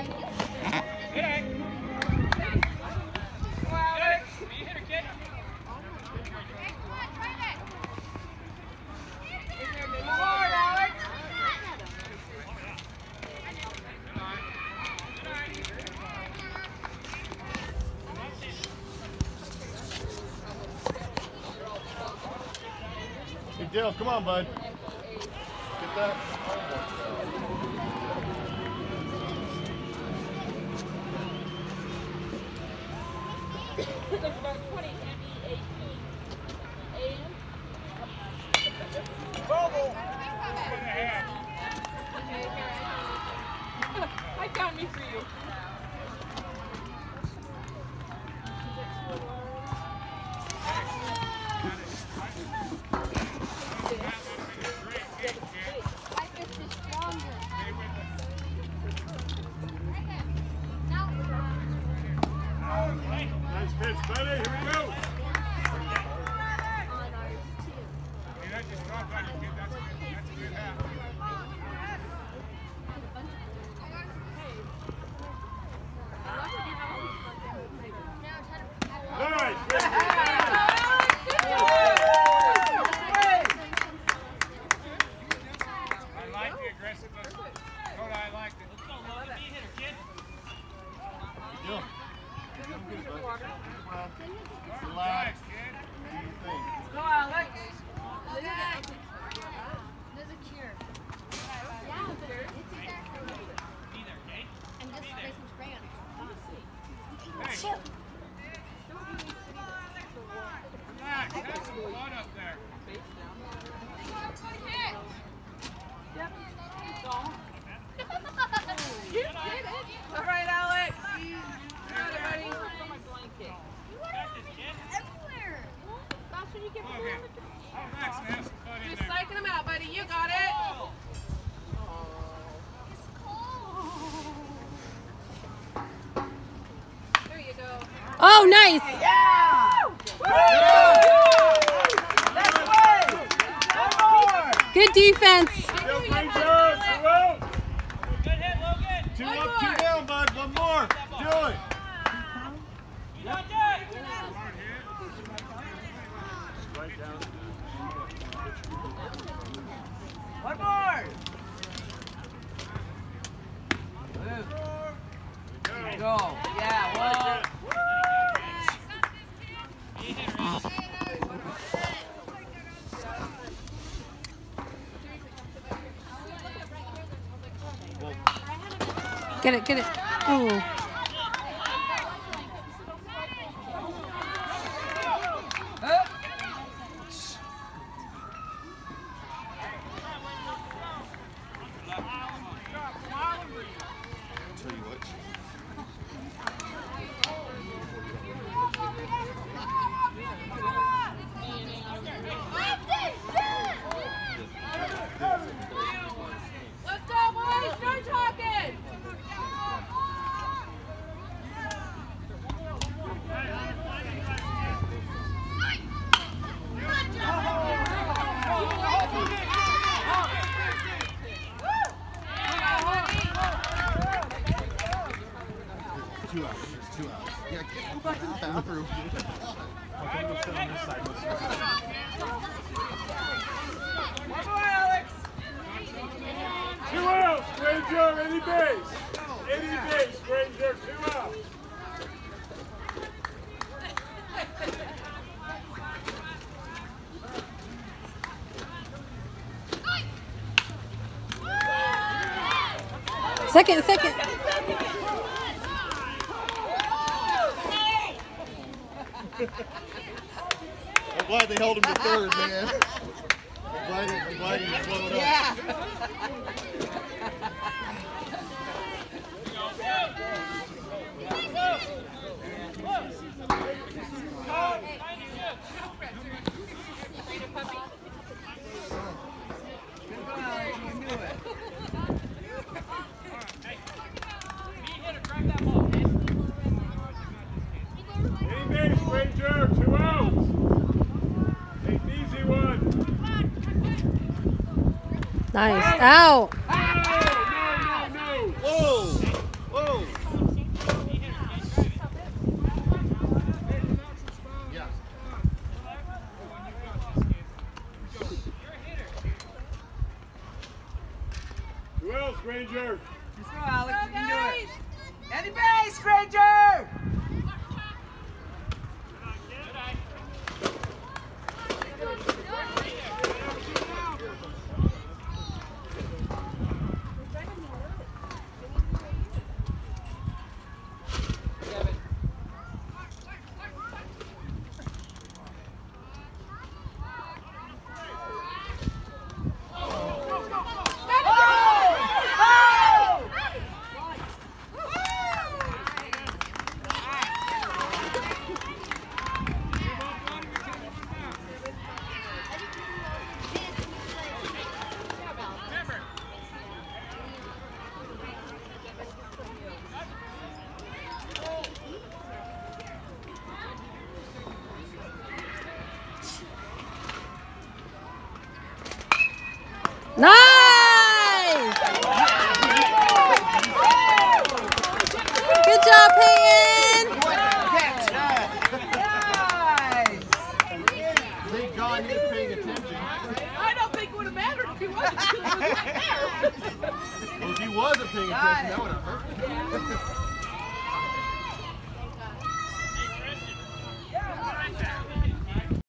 Good deal. Come on, bud. Get that. There's about 20 ME 18. Bubble. I found me for you. Nice pitch, buddy. Here we go. Relax. Go, Alex. There's a cure. Yeah, but it's either. And just spray some spray on it. Hey. Relax. Have some blood up there. Yep. You did it. All right, Alex. Got it, buddy. On my blanket. Everywhere. That's when you get Okay. Relax and have some fun in Just there. psyching them out, buddy. You got it. It's cold. There you go. Oh, nice. Good defense. Still great job. 2 out. Good hit, Logan. 2 up, 2 down, bud. One more. Do it. You got that. Right down. One more. Go. Yeah, well. Get it, get it. Oh. Tell you what. Let's go, boys. Start talking. Two hours. There's 2 hours. Yeah, get bathroom. Okay, we'll sit on this side. One more, Alex. 2 outs. Great job. Any base. Any base. Great job. 2 outs. Second, second. I'm glad they held him to third, man. I'm glad he slowed up. Any base. Great job. 2 outs. Take the easy one. Nice. Out. No. Whoa. Whoa. Just go, Alex. You can do it. Any base, stranger! Nice! Good job, Peyton! Nice! Thank God he was paying attention. I don't think it would have mattered if he wasn't. Well, if he wasn't paying attention, that would have hurt.